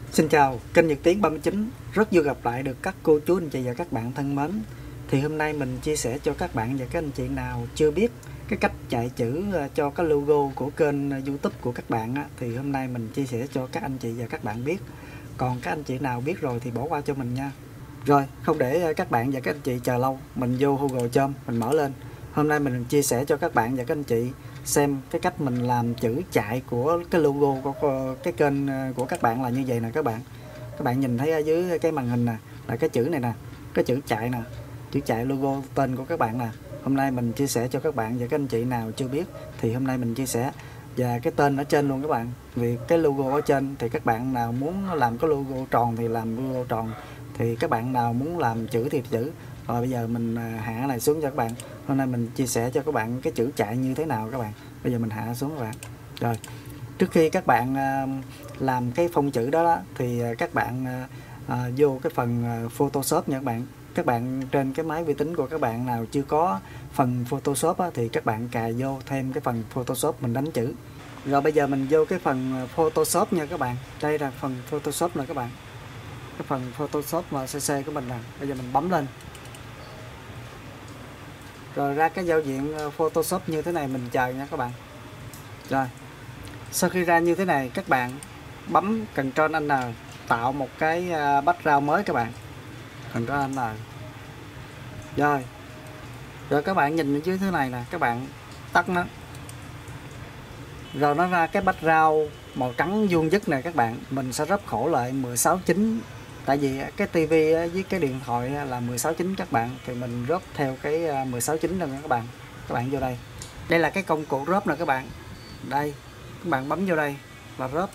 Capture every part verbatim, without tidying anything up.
Xin chào, kênh Nhật Tiến ba mươi chín, rất vui gặp lại được các cô chú anh chị và các bạn thân mến. Thì hôm nay mình chia sẻ cho các bạn và các anh chị nào chưa biết cái cách chạy chữ cho cái logo của kênh YouTube của các bạn á, thì hôm nay mình chia sẻ cho các anh chị và các bạn biết. Còn các anh chị nào biết rồi thì bỏ qua cho mình nha. Rồi, không để các bạn và các anh chị chờ lâu, mình vô Google Chrome, mình mở lên. Hôm nay mình chia sẻ cho các bạn và các anh chị xem cái cách mình làm chữ chạy của cái logo của cái kênh của các bạn là như vậy nè các bạn. Các bạn nhìn thấy ở dưới cái màn hình nè, là cái chữ này nè, cái chữ chạy nè, chữ chạy logo tên của các bạn nè. Hôm nay mình chia sẻ cho các bạn và các anh chị nào chưa biết thì hôm nay mình chia sẻ và cái tên ở trên luôn các bạn. Vì cái logo ở trên thì các bạn nào muốn làm cái logo tròn thì làm logo tròn, thì các bạn nào muốn làm chữ thì chữ. Rồi bây giờ mình hạ này xuống cho các bạn. Hôm nay mình chia sẻ cho các bạn cái chữ chạy như thế nào các bạn. Bây giờ mình hạ xuống các bạn. Rồi, trước khi các bạn làm cái phông chữ đó, đó thì các bạn à, vô cái phần Photoshop nha các bạn. Các bạn trên cái máy vi tính của các bạn nào chưa có phần Photoshop á, thì các bạn cài vô thêm cái phần Photoshop mình đánh chữ. Rồi bây giờ mình vô cái phần Photoshop nha các bạn. Đây là phần Photoshop nè các bạn. Cái phần Photoshop mà xê xê của mình nè. Bây giờ mình bấm lên. Rồi ra cái giao diện Photoshop như thế này mình chờ nha các bạn. Rồi, sau khi ra như thế này các bạn bấm Ctrl N tạo một cái background mới các bạn. Ctrl N. Rồi. Rồi các bạn nhìn ở dưới thế này nè, các bạn tắt nó. Rồi nó ra cái background màu trắng vuông vức này các bạn, mình sẽ rớp khổ lại mười sáu chín. Tại vì cái tivi với cái điện thoại là mười sáu chín các bạn, thì mình rớp theo cái mười sáu chín luôn các bạn. Các bạn vô đây. Đây là cái công cụ rớp nè các bạn. Đây, các bạn bấm vô đây là rớp.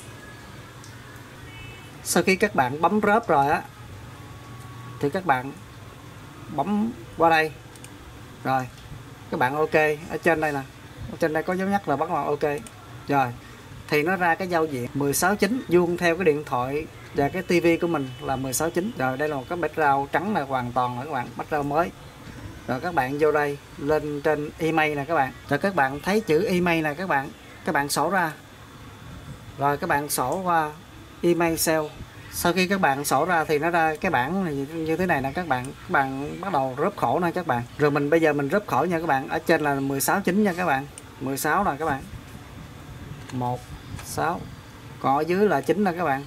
Sau khi các bạn bấm rớp rồi á thì các bạn bấm qua đây. Rồi, các bạn ok, ở trên đây nè. Ở trên đây có dấu nhắc là bắt vào ok. Rồi, thì nó ra cái giao diện mười sáu chín vuông theo cái điện thoại và cái tivi của mình là mười sáu chín. Rồi đây là một cái background trắng này hoàn toàn là các bạn, background mới. Rồi các bạn vô đây, lên trên email nè các bạn. Rồi các bạn thấy chữ email nè các bạn. Các bạn sổ ra. Rồi các bạn sổ qua email cell. Sau khi các bạn sổ ra thì nó ra cái bảng này như thế này nè các bạn. Các bạn bắt đầu rớp khổ nè các bạn. Rồi mình bây giờ mình rớp khổ nha các bạn. Ở trên là mười sáu chín nha các bạn. mười sáu nè các bạn. một, sáu. Còn ở dưới là chín nè các bạn.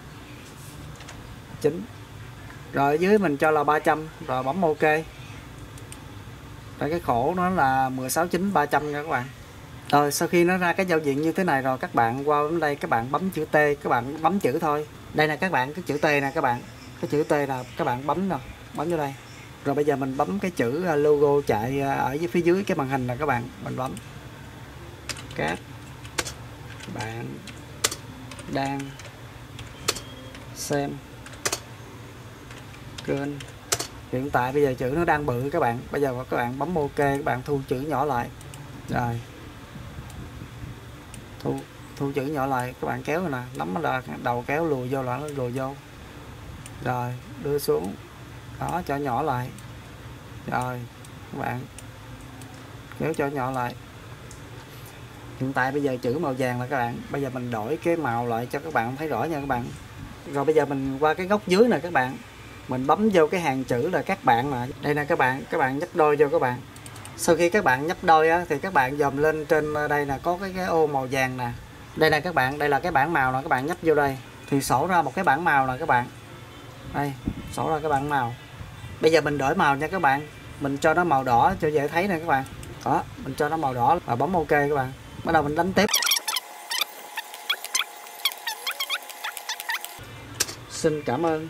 chín. Rồi ở dưới mình cho là ba trăm. Rồi bấm ok. Rồi cái khổ nó là mười sáu chín ba trăm nha các bạn. Rồi sau khi nó ra cái giao diện như thế này rồi các bạn qua bên đây các bạn bấm chữ T, các bạn bấm chữ thôi. Đây là các bạn cái chữ T nè các bạn. Cái chữ T là các bạn bấm nè, bấm vô đây. Rồi bây giờ mình bấm cái chữ logo chạy ở dưới phía dưới cái màn hình nè các bạn, mình bấm. Các bạn đang xem kênh. Hiện tại bây giờ chữ nó đang bự các bạn. Bây giờ các bạn bấm ok, các bạn thu chữ nhỏ lại. Rồi. Thu thu chữ nhỏ lại, các bạn kéo rồi nè, nắm là đầu kéo lùi vô là nó lùi vô. Rồi, đưa xuống. Đó, cho nhỏ lại. Rồi, các bạn kéo cho nhỏ lại. Hiện tại bây giờ chữ màu vàng là các bạn. Bây giờ mình đổi cái màu lại cho các bạn thấy rõ nha các bạn. Rồi bây giờ mình qua cái góc dưới nè các bạn. Mình bấm vô cái hàng chữ là các bạn nè. Đây nè các bạn, các bạn nhấp đôi vô các bạn. Sau khi các bạn nhấp đôi á, thì các bạn dòm lên trên đây là có cái, cái ô màu vàng nè. Đây nè các bạn, đây là cái bảng màu nè, các bạn nhấp vô đây thì sổ ra một cái bảng màu nè các bạn. Đây, sổ ra cái bảng màu. Bây giờ mình đổi màu nha các bạn. Mình cho nó màu đỏ cho dễ thấy nè các bạn. Đó, mình cho nó màu đỏ và bấm ok các bạn. Bắt đầu mình đánh tiếp. Xin cảm ơn.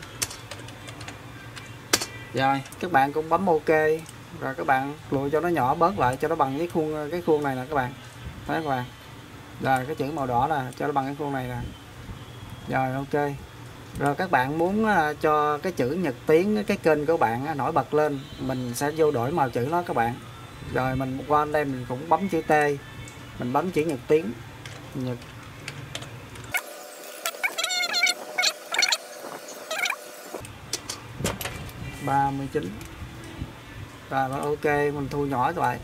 Rồi, các bạn cũng bấm ok. Rồi các bạn lùi cho nó nhỏ bớt lại cho nó bằng cái khuôn cái khuôn này nè các bạn. Đấy các bạn. Rồi cái chữ màu đỏ là cho nó bằng cái khuôn này nè. Rồi ok. Rồi các bạn muốn cho cái chữ Nhật Tiến cái kênh của bạn nổi bật lên, mình sẽ vô đổi màu chữ nó các bạn. Rồi mình qua đây mình cũng bấm chữ T. Mình bấm chữ Nhật Tiến. Nhật ba mươi chín. Rồi ok, mình thu nhỏ lại.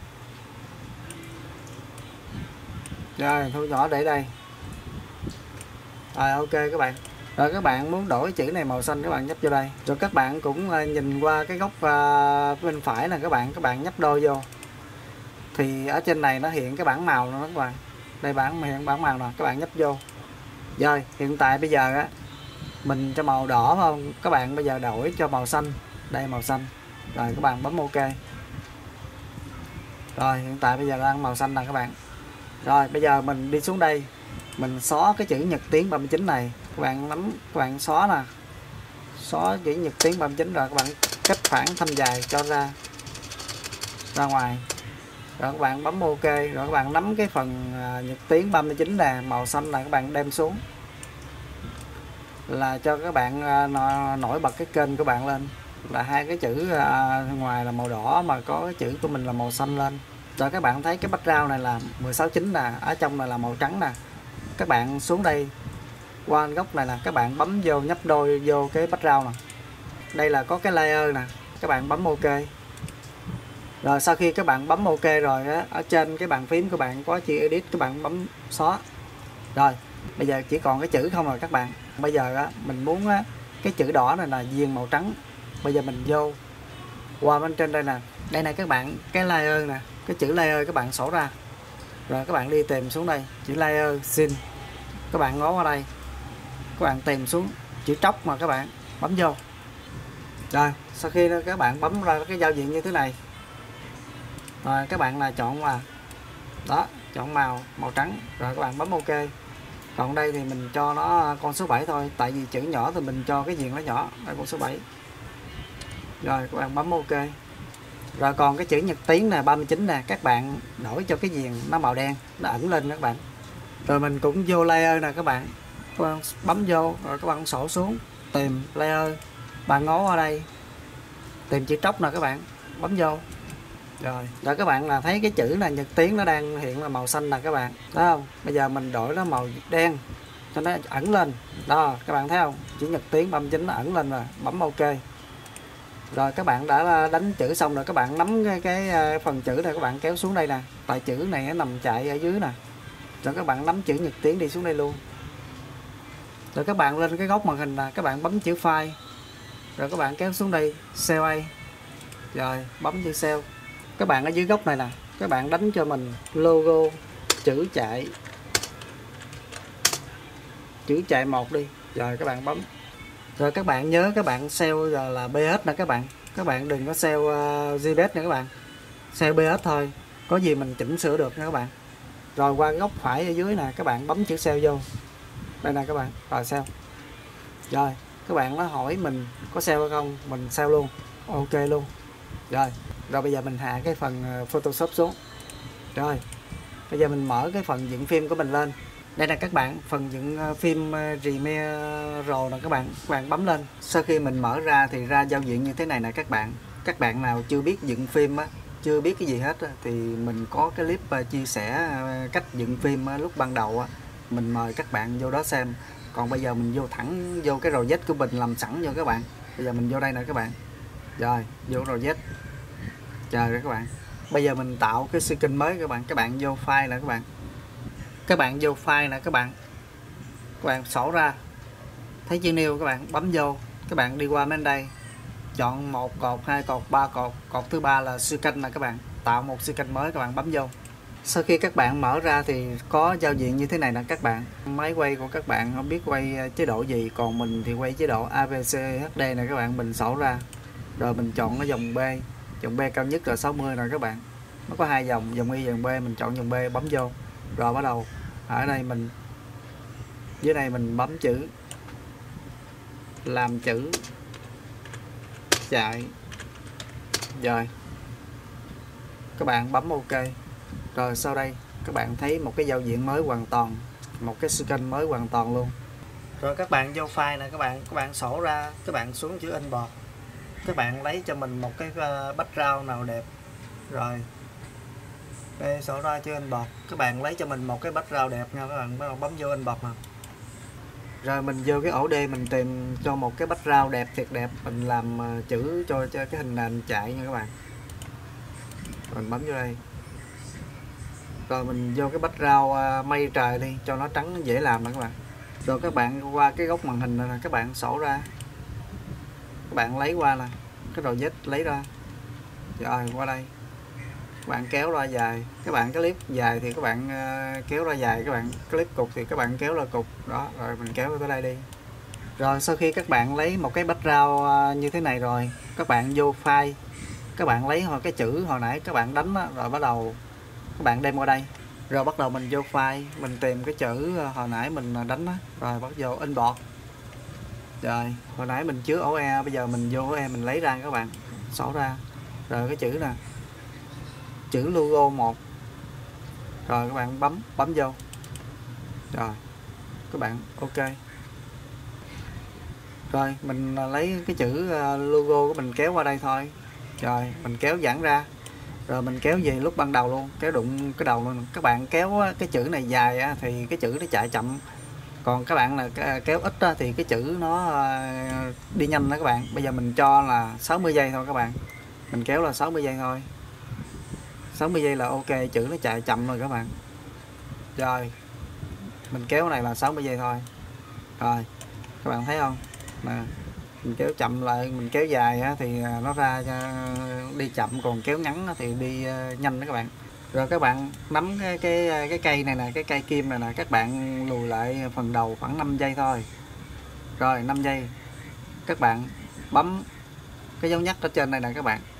Rồi thu nhỏ để đây. Rồi ok các bạn. Rồi các bạn muốn đổi chữ này màu xanh các bạn nhấp vô đây. Rồi các bạn cũng nhìn qua cái góc bên phải là các bạn các bạn nhấp đôi vô. Thì ở trên này nó hiện cái bảng màu nữa các bạn. Đây bảng hiện bảng màu nè, các bạn nhấp vô. Rồi, hiện tại bây giờ á mình cho màu đỏ phải không? Các bạn bây giờ đổi cho màu xanh. Đây màu xanh. Rồi các bạn bấm OK. Rồi hiện tại bây giờ đang màu xanh nè các bạn. Rồi bây giờ mình đi xuống đây, mình xóa cái chữ Nhật Tiến ba mươi chín này. Các bạn nắm, các bạn xóa nè. Xóa chữ Nhật Tiến ba mươi chín rồi các bạn cách khoảng thanh dài cho ra ra ngoài. Rồi các bạn bấm OK, rồi các bạn nắm cái phần Nhật Tiến ba mươi chín nè, màu xanh là các bạn đem xuống. Là cho các bạn nổi bật cái kênh của bạn lên. Là hai cái chữ ngoài là màu đỏ mà có cái chữ của mình là màu xanh lên. Rồi các bạn thấy cái background này là mười sáu chín nè, ở trong này là màu trắng nè. Các bạn xuống đây qua góc này nè, các bạn bấm vô nhấp đôi vô cái background nè. Đây là có cái layer nè, các bạn bấm OK. Rồi sau khi các bạn bấm OK rồi á, ở trên cái bàn phím của bạn có chữ edit, các bạn bấm xóa. Rồi, bây giờ chỉ còn cái chữ không rồi các bạn. Bây giờ á mình muốn á cái chữ đỏ này là viền màu trắng. Bây giờ mình vô qua bên trên đây nè. Đây này các bạn, cái layer nè, cái chữ layer các bạn sổ ra. Rồi các bạn đi tìm xuống đây, chữ layer sin. Các bạn ngó qua đây. Các bạn tìm xuống chữ tróc mà các bạn bấm vô. Rồi, sau khi các bạn bấm ra cái giao diện như thế này. Rồi các bạn là chọn mà đó, chọn màu màu trắng, rồi các bạn bấm OK. Còn đây thì mình cho nó con số bảy thôi, tại vì chữ nhỏ thì mình cho cái viền nó nhỏ, đây con số bảy. Rồi các bạn bấm OK. Rồi còn cái chữ Nhật Tiến nè ba mươi chín nè, các bạn đổi cho cái viền nó màu đen, nó ẩn lên các bạn. Rồi mình cũng vô layer nè các bạn. Các bạn bấm vô rồi các bạn sổ xuống, tìm layer, bạn ngó qua đây. Tìm chữ tróc nè các bạn, bấm vô. Rồi, rồi các bạn là thấy cái chữ là Nhật Tiến nó đang hiện là màu xanh nè các bạn. Thấy không? Bây giờ mình đổi nó màu đen cho nó ẩn lên. Đó, các bạn thấy không? Chữ Nhật Tiến ba mươi chín nó ẩn lên rồi, bấm OK. Rồi các bạn đã đánh chữ xong rồi, các bạn nắm cái, cái phần chữ này các bạn kéo xuống đây nè. Tại chữ này nó nằm chạy ở dưới nè. Rồi các bạn nắm chữ Nhật Tiến đi xuống đây luôn. Rồi các bạn lên cái góc màn hình là các bạn bấm chữ file. Rồi các bạn kéo xuống đây, Cell A. Rồi bấm chữ Cell. Các bạn ở dưới góc này nè, các bạn đánh cho mình logo chữ chạy. Chữ chạy một đi. Rồi các bạn bấm. Rồi các bạn nhớ các bạn sell giờ là pê ét nè các bạn. Các bạn đừng có sell uh, giê pê ét nữa các bạn. Sell pê ét thôi. Có gì mình chỉnh sửa được nha các bạn. Rồi qua góc phải ở dưới nè, các bạn bấm chữ sell vô. Đây nè các bạn, rồi sell. Rồi, các bạn nó hỏi mình có sell hay không, mình sell luôn. OK luôn. Rồi, rồi bây giờ mình hạ cái phần Photoshop xuống. Rồi, bây giờ mình mở cái phần dựng phim của mình lên. Đây là các bạn, phần dựng phim Premiere nè các bạn, các bạn bấm lên. Sau khi mình mở ra thì ra giao diện như thế này nè các bạn. Các bạn nào chưa biết dựng phim á, chưa biết cái gì hết á, thì mình có cái clip chia sẻ cách dựng phim lúc ban đầu á, mình mời các bạn vô đó xem. Còn bây giờ mình vô thẳng vô cái project của mình làm sẵn cho các bạn. Bây giờ mình vô đây nè các bạn. Rồi, vô project. Chờ các bạn. Bây giờ mình tạo cái skin mới các bạn. Các bạn vô file nè các bạn. Các bạn vô file nè các bạn. Các bạn sổ ra. Thấy chữ new các bạn bấm vô. Các bạn đi qua bên đây. Chọn một cột, hai cột, ba cột. Cột thứ ba là skin nè các bạn. Tạo một skin mới các bạn bấm vô. Sau khi các bạn mở ra thì có giao diện như thế này nè các bạn. Máy quay của các bạn không biết quay chế độ gì. Còn mình thì quay chế độ a vê xê hát đê nè các bạn. Mình sổ ra. Rồi mình chọn cái dòng B. Dòng B cao nhất là sáu mươi rồi các bạn. Nó có hai dòng, dòng Y, dòng B. Mình chọn dòng B bấm vô. Rồi bắt đầu ở đây mình dưới đây mình bấm chữ làm chữ chạy. Rồi các bạn bấm OK. Rồi sau đây các bạn thấy một cái giao diện mới hoàn toàn, một cái skin mới hoàn toàn luôn. Rồi các bạn vô file này các bạn, các bạn sổ ra, các bạn xuống chữ import. Các bạn lấy cho mình một cái background nào đẹp. Rồi đây sổ ra chữ import. Các bạn lấy cho mình một cái background đẹp nha các bạn, bấm vô import nào. Rồi mình vô cái ổ D mình tìm cho một cái background đẹp thiệt đẹp, mình làm chữ cho cho cái hình nền chạy nha các bạn. Mình bấm vô đây. Rồi mình vô cái background mây trời đi cho nó trắng dễ làm nè các bạn. Rồi các bạn qua cái góc màn hình này là các bạn sổ ra, các bạn lấy qua nè, cái đầu dít lấy ra, rồi qua đây các bạn kéo ra dài, các bạn cái clip dài thì các bạn uh, kéo ra dài, các bạn clip cục thì các bạn kéo ra cục đó, rồi mình kéo tới đây đi. Rồi sau khi các bạn lấy một cái background uh, như thế này rồi, các bạn vô file, các bạn lấy hồi cái chữ hồi nãy các bạn đánh đó, rồi bắt đầu các bạn đem qua đây, rồi bắt đầu mình vô file, mình tìm cái chữ hồi nãy mình đánh đó, rồi bắt vô import. Rồi hồi nãy mình chứa ổ e, bây giờ mình vô ổ e mình lấy ra các bạn, xỏ ra, rồi cái chữ nè, chữ logo một, rồi các bạn bấm bấm vô, rồi các bạn ok. Rồi mình lấy cái chữ logo của mình kéo qua đây thôi, rồi mình kéo giãn ra, rồi mình kéo về lúc ban đầu luôn, kéo đụng cái đầu luôn. Các bạn kéo cái chữ này dài á, thì cái chữ nó chạy chậm, còn các bạn là kéo ít á, thì cái chữ nó đi nhanh đó các bạn. Bây giờ mình cho là sáu mươi giây thôi các bạn, mình kéo là sáu mươi giây thôi, sáu mươi giây là ok, chữ nó chạy chậm rồi các bạn. Rồi mình kéo này là sáu mươi giây thôi, rồi các bạn thấy không nè, mình kéo chậm lại, mình kéo dài á, thì nó ra đi chậm, còn kéo ngắn á, thì đi nhanh đó các bạn. Rồi các bạn nắm cái cái cái cây này nè, cái cây kim này nè, các bạn lùi lại phần đầu khoảng năm giây thôi, rồi năm giây các bạn bấm cái dấu nhắc ở trên này nè các bạn.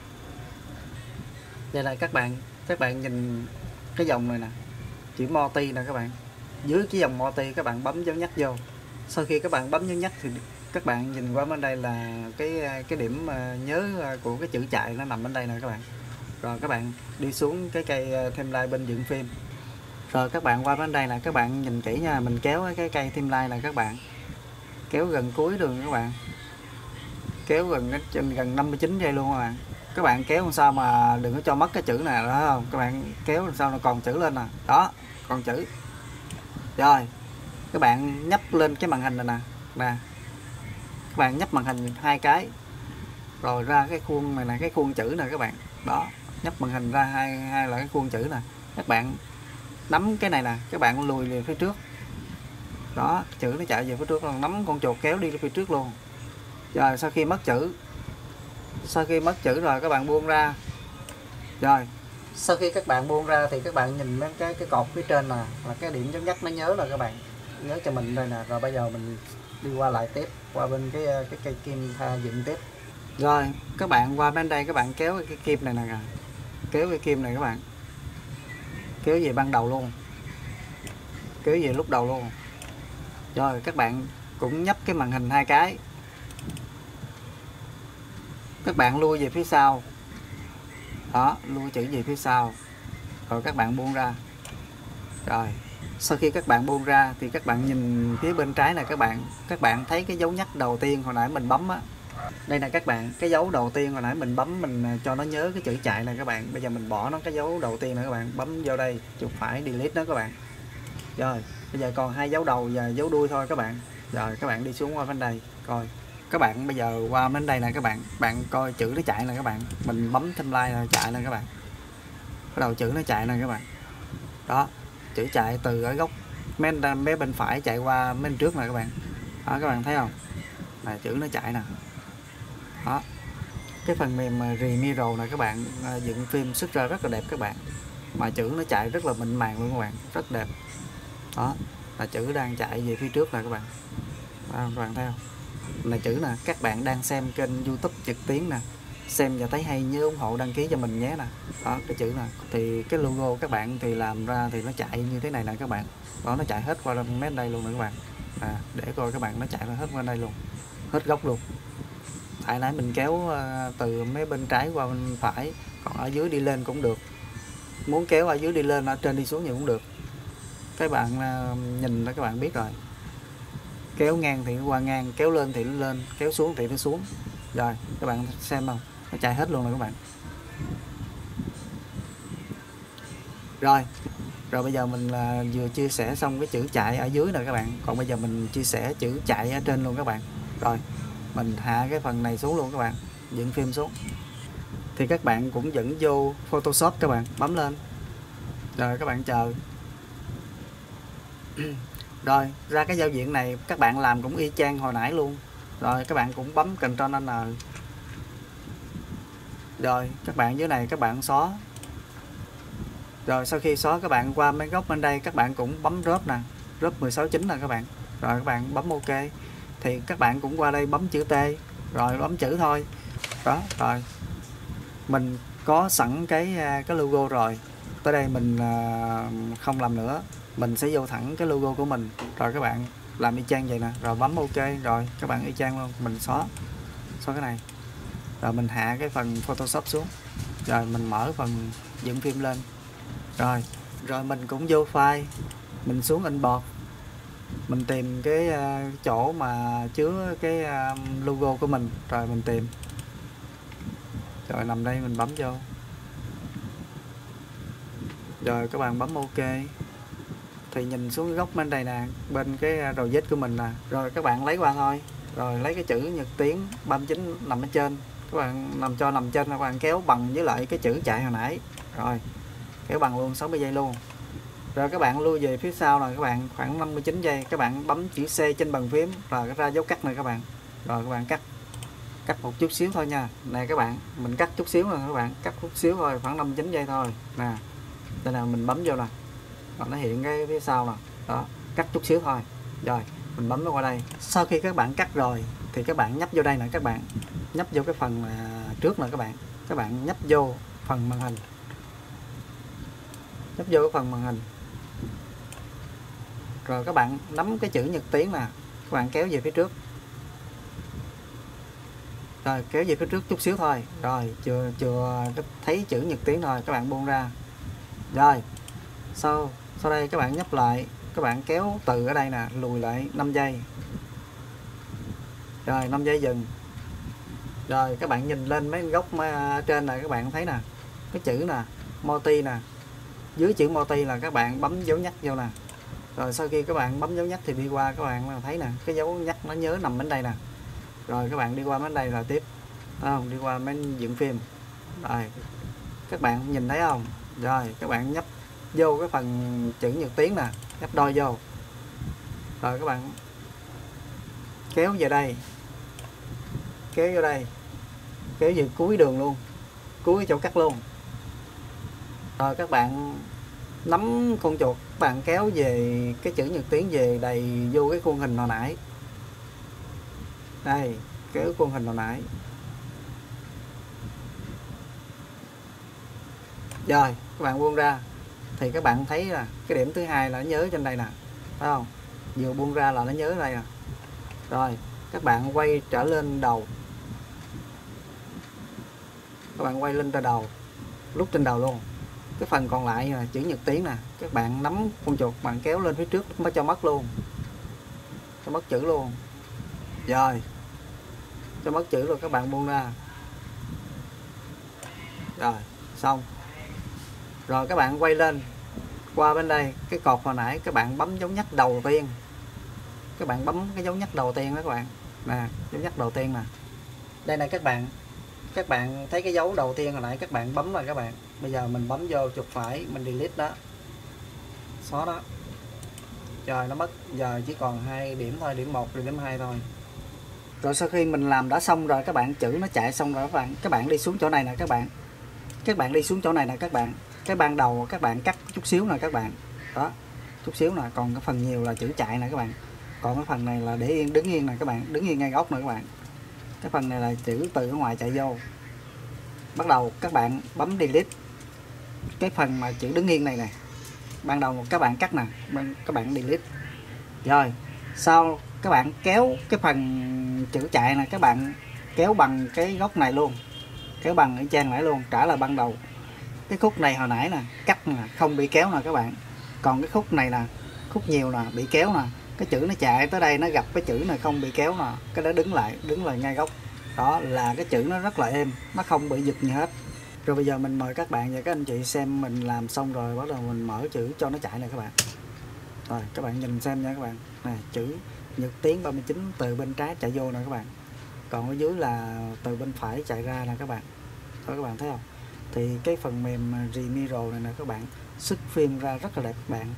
Đây là các bạn các bạn nhìn cái dòng này nè, chữ Morty nè các bạn, dưới cái dòng Morty các bạn bấm dấu nhắc vô. Sau khi các bạn bấm dấu nhắc thì các bạn nhìn qua bên đây là cái cái điểm nhớ của cái chữ chạy nó nằm bên đây nè các bạn. Rồi các bạn đi xuống cái cây timeline bên dựng phim, rồi các bạn qua bên đây là các bạn nhìn kỹ nha, mình kéo cái cây timeline là các bạn kéo gần cuối đường các bạn, kéo gần trên gần năm mươi chín giây luôn các bạn. Các bạn kéo làm sao mà đừng có cho mất cái chữ này đó không, các bạn kéo làm sao nó còn chữ lên nè, đó còn chữ. Rồi các bạn nhấp lên cái màn hình này nè nè, các bạn nhấp màn hình hai cái, rồi ra cái khuôn này nè, cái khuôn chữ nè các bạn, đó nhấp màn hình ra hai hai là cái khuôn chữ nè. Các bạn nắm cái này nè, các bạn lùi về phía trước, đó chữ nó chạy về phía trước luôn, nắm con chuột kéo đi phía trước luôn. Rồi sau khi mất chữ sau khi mất chữ rồi các bạn buông ra. Rồi sau khi các bạn buông ra thì các bạn nhìn mấy cái cái cột phía trên nè, là cái điểm dấu nhắc nó nhớ rồi các bạn, nhớ cho mình đây nè. Rồi bây giờ mình đi qua lại tiếp, qua bên cái cái cây kim tha dựng tiếp. Rồi các bạn qua bên đây, các bạn kéo cái kim này nè, kéo cái kim này các bạn, kéo về ban đầu luôn, kéo về lúc đầu luôn. Rồi các bạn cũng nhấp cái màn hình hai cái, các bạn lui về phía sau, đó lui chữ về phía sau, rồi các bạn buông ra. Rồi sau khi các bạn buông ra thì các bạn nhìn phía bên trái này các bạn, các bạn thấy cái dấu nhắc đầu tiên hồi nãy mình bấm á, đây là các bạn, cái dấu đầu tiên hồi nãy mình bấm mình cho nó nhớ cái chữ chạy này các bạn. Bây giờ mình bỏ nó cái dấu đầu tiên này các bạn, bấm vô đây chuột phải delete nó các bạn. Rồi bây giờ còn hai dấu đầu và dấu đuôi thôi các bạn. Rồi các bạn đi xuống qua bên đây coi, các bạn bây giờ qua bên đây nè các bạn, bạn coi chữ nó chạy nè các bạn, mình bấm timeline là chạy nè các bạn, bắt đầu chữ nó chạy nè các bạn, đó chữ chạy từ ở góc mấy mấy bên phải chạy qua bên trước nè các bạn, đó các bạn thấy không, là chữ nó chạy nè. Đó cái phần mềm Remiro này các bạn dựng phim xuất ra rất là đẹp các bạn, mà chữ nó chạy rất là mịn màng luôn các bạn, rất đẹp. Đó là chữ đang chạy về phía trước nè các bạn, đó, các bạn thấy không, là chữ nè. Các bạn đang xem kênh YouTube trực tuyến nè, xem và thấy hay nhớ ủng hộ đăng ký cho mình nhé nè. Đó cái chữ nè, thì cái logo các bạn thì làm ra thì nó chạy như thế này nè các bạn, đó nó chạy hết qua bên đây luôn nè các bạn. À, để coi các bạn, nó chạy hết qua đây luôn, hết góc luôn. Tại nãy mình kéo từ mấy bên trái qua bên phải, còn ở dưới đi lên cũng được, muốn kéo ở dưới đi lên, ở trên đi xuống gì cũng được. Các bạn nhìn đó các bạn biết rồi, kéo ngang thì nó qua ngang, kéo lên thì nó lên, kéo xuống thì nó xuống. Rồi các bạn xem không, nó chạy hết luôn rồi các bạn. Rồi rồi bây giờ mình là vừa chia sẻ xong cái chữ chạy ở dưới rồi các bạn, còn bây giờ mình chia sẻ chữ chạy ở trên luôn các bạn. Rồi mình hạ cái phần này xuống luôn các bạn, dựng phim xuống thì các bạn cũng dẫn vô Photoshop các bạn, bấm lên rồi các bạn chờ Rồi ra cái giao diện này các bạn làm cũng y chang hồi nãy luôn. Rồi các bạn cũng bấm Ctrl N. Rồi các bạn dưới này các bạn xóa. Rồi sau khi xóa các bạn qua mấy góc bên đây các bạn cũng bấm drop nè, drop mười sáu chấm chín nè các bạn. Rồi các bạn bấm OK. Thì các bạn cũng qua đây bấm chữ T, rồi bấm chữ thôi. Đó, rồi. Mình có sẵn cái cái logo rồi. Tới đây mình không làm nữa, mình sẽ vô thẳng cái logo của mình. Rồi các bạn làm y chang vậy nè, rồi bấm OK, rồi các bạn y chang luôn, mình xóa xóa cái này. Rồi mình hạ cái phần Photoshop xuống. Rồi mình mở phần dựng phim lên. Rồi, rồi mình cũng vô file, mình xuống import. Mình tìm cái uh, chỗ mà chứa cái uh, logo của mình, rồi mình tìm. Rồi nằm đây mình bấm vô. Rồi các bạn bấm OK. Thì nhìn xuống cái góc bên đây nè, bên cái project của mình nè. Rồi các bạn lấy qua thôi. Rồi lấy cái chữ Nhật Tiến ba mươi chín nằm ở trên. Các bạn nằm cho nằm trên, các bạn kéo bằng với lại cái chữ chạy hồi nãy. Rồi kéo bằng luôn sáu mươi giây luôn. Rồi các bạn lui về phía sau là các bạn khoảng năm mươi chín giây, các bạn bấm chữ C trên bàn phím và ra dấu cắt này các bạn. Rồi các bạn cắt cắt một chút xíu thôi nha. Này các bạn, mình cắt chút xíu rồi các bạn, cắt chút xíu thôi, khoảng năm mươi chín giây thôi. Nè. Đây là mình bấm vô nè. Rồi nó hiện cái phía sau nè. Đó, cắt chút xíu thôi. Rồi, mình bấm nó qua đây. Sau khi các bạn cắt rồi thì các bạn nhấp vô đây nè các bạn. Nhấp vô cái phần trước nè các bạn. Các bạn nhấp vô phần màn hình. Nhấp vô cái phần màn hình. Rồi các bạn nắm cái chữ Nhật Tiến nè, các bạn kéo về phía trước. Rồi kéo về phía trước chút xíu thôi. Rồi chưa chưa thấy chữ Nhật Tiến rồi, các bạn buông ra. Rồi. Sau sau đây các bạn nhấp lại, các bạn kéo từ ở đây nè lùi lại năm giây. Rồi năm giây dừng. Rồi các bạn nhìn lên mấy góc trên này các bạn thấy nè, cái chữ nè, multi nè. Dưới chữ multi là các bạn bấm dấu nhắc vô nè. Rồi sau khi các bạn bấm dấu nhắc thì đi qua các bạn thấy nè, cái dấu nhắc nó nhớ nằm bên đây nè. Rồi các bạn đi qua bên đây là tiếp. Thấy không? Đi qua bên dựng phim. Rồi. Các bạn nhìn thấy không? Rồi các bạn nhấp vô cái phần chữ Nhật Tiến nè, nhấp đôi vô. Rồi các bạn kéo về đây. Kéo vô đây. Kéo về cuối đường luôn. Cuối chỗ cắt luôn. Rồi các bạn nắm con chuột, các bạn kéo về cái chữ Nhật Tiến về đầy vô cái khuôn hình hồi nãy. Đây, kéo khuôn hình hồi nãy. Rồi, các bạn buông ra thì các bạn thấy là cái điểm thứ hai là nó nhớ trên đây nè. Phải không? Vừa buông ra là nó nhớ đây nè. Rồi, các bạn quay trở lên đầu. Các bạn quay lên từ đầu. Lúc trên đầu luôn. Cái phần còn lại là chữ Nhật Tiến nè, các bạn nắm con chuột bạn kéo lên phía trước mới cho mất luôn, cho mất chữ luôn. Rồi cho mất chữ rồi các bạn buông ra. Rồi xong. Rồi các bạn quay lên qua bên đây, cái cột hồi nãy các bạn bấm dấu nhắc đầu tiên, các bạn bấm cái dấu nhắc đầu tiên đó các bạn nè, dấu nhắc đầu tiên nè. Đây này các bạn, các bạn thấy cái dấu đầu tiên hồi nãy các bạn bấm rồi các bạn. Bây giờ mình bấm vô chuột phải, mình delete đó, xóa đó. Rồi nó mất, giờ chỉ còn hai điểm thôi, điểm một rồi điểm hai thôi. Rồi sau khi mình làm đã xong rồi các bạn, chữ nó chạy xong rồi các bạn, các bạn đi xuống chỗ này nè các bạn. Các bạn đi xuống chỗ này nè các bạn. Cái ban đầu các bạn cắt chút xíu nè các bạn. Đó, chút xíu nè, còn cái phần nhiều là chữ chạy nè các bạn. Còn cái phần này là để yên, đứng yên nè các bạn, đứng yên ngay góc nè các bạn. Cái phần này là chữ từ ở ngoài chạy vô. Bắt đầu các bạn bấm delete cái phần mà chữ đứng yên này nè. Ban đầu các bạn cắt nè, các bạn delete. Rồi, sau các bạn kéo cái phần chữ chạy nè, các bạn kéo bằng cái góc này luôn. Kéo bằng cái trang lại luôn, trả lại ban đầu. Cái khúc này hồi nãy nè, cắt nè, không bị kéo nè các bạn. Còn cái khúc này nè, khúc nhiều nè, bị kéo nè. Cái chữ nó chạy tới đây nó gặp cái chữ này không bị kéo nè, cái đó đứng lại, đứng lại ngay góc. Đó là cái chữ nó rất là êm, nó không bị giật gì hết. Rồi bây giờ mình mời các bạn và các anh chị xem mình làm xong rồi, bắt đầu mình mở chữ cho nó chạy nè các bạn. Rồi các bạn nhìn xem nha các bạn. Nè, chữ Nhật Tiến ba mươi chín từ bên trái chạy vô nè các bạn. Còn ở dưới là từ bên phải chạy ra nè các bạn. Đó các bạn thấy không? Thì cái phần mềm Remiro này nè các bạn, xuất phim ra rất là đẹp các bạn.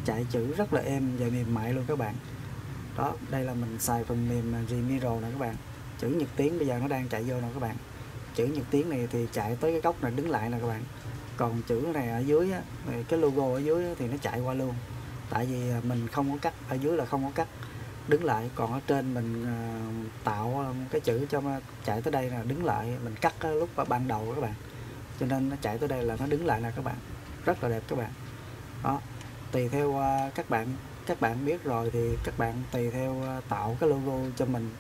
chạy chữ rất là êm và mềm mại luôn các bạn. Đó, đây là mình xài phần mềm Remiro nè các bạn. Chữ nhật tiếng bây giờ nó đang chạy vô nè các bạn. Chữ nhật tiếng này thì chạy tới cái góc này đứng lại nè các bạn. Còn chữ này ở dưới á, cái logo ở dưới thì nó chạy qua luôn. Tại vì mình không có cắt, ở dưới là không có cắt đứng lại, còn ở trên mình tạo cái chữ cho chạy tới đây là đứng lại, mình cắt lúc ban đầu các bạn, cho nên nó chạy tới đây là nó đứng lại nè các bạn, rất là đẹp các bạn. Đó, tùy theo các bạn các bạn biết rồi thì các bạn tùy theo tạo cái logo cho mình.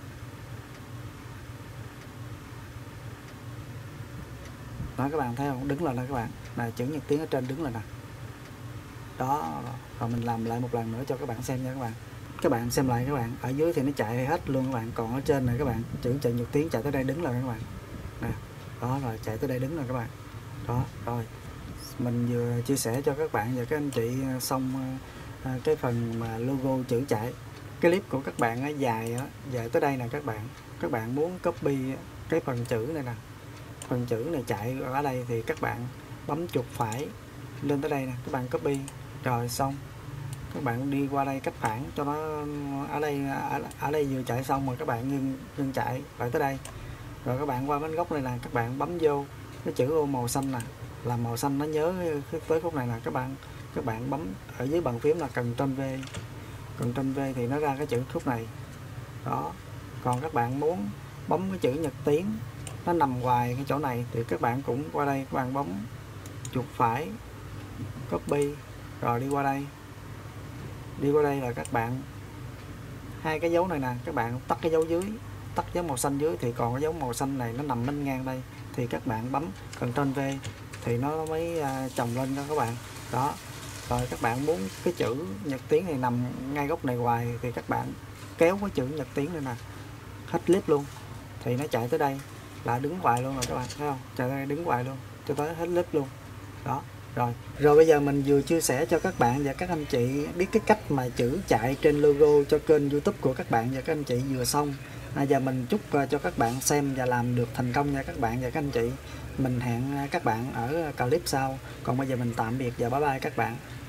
Đó, các bạn thấy không, đứng lại nè các bạn, là chữ nhật tiếng ở trên đứng lại nè. Đó, rồi mình làm lại một lần nữa cho các bạn xem nha các bạn. Các bạn xem lại các bạn, ở dưới thì nó chạy hết luôn các bạn, còn ở trên này các bạn, chữ chạy nhật tiếng chạy tới đây đứng lại các bạn nè. Đó, rồi chạy tới đây đứng rồi các bạn. Đó, rồi mình vừa chia sẻ cho các bạn và các anh chị xong cái phần mà logo chữ chạy. Cái clip của các bạn á, dài á, dài tới đây nè các bạn. Các bạn muốn copy cái phần chữ này nè, phần chữ này chạy ở đây thì các bạn bấm chuột phải lên tới đây nè, các bạn copy rồi xong các bạn đi qua đây cách phản cho nó ở đây ở, ở đây vừa chạy xong rồi các bạn ngưng ngưng chạy lại tới đây, rồi các bạn qua bên góc này là các bạn bấm vô cái chữ ô màu xanh nè, là màu xanh nó nhớ tới khúc này là các bạn các bạn bấm ở dưới bàn phím là Ctrl V, Ctrl V thì nó ra cái chữ khúc này. Đó, còn các bạn muốn bấm cái chữ nhật tiếng nó nằm ngoài cái chỗ này thì các bạn cũng qua đây, các bạn bấm chuột phải copy rồi đi qua đây, đi qua đây là các bạn hai cái dấu này nè, các bạn tắt cái dấu dưới, tắt dấu màu xanh dưới, thì còn cái dấu màu xanh này nó nằm bên ngang đây thì các bạn bấm Ctrl V thì nó mới chồng lên cho các bạn. Đó, rồi các bạn muốn cái chữ nhật tiếng này nằm ngay góc này hoài thì các bạn kéo cái chữ nhật tiếng này nè hết clip luôn thì nó chạy tới đây là đứng hoài luôn rồi các bạn thấy không, chạy tới đây đứng hoài luôn cho tới hết clip luôn. Đó, rồi rồi bây giờ mình vừa chia sẻ cho các bạn và các anh chị biết cái cách mà chữ chạy trên logo cho kênh YouTube của các bạn và các anh chị vừa xong. À, và mình chúc cho các bạn xem và làm được thành công nha các bạn và các anh chị. Mình hẹn các bạn ở clip sau. Còn bây giờ mình tạm biệt và bye bye các bạn.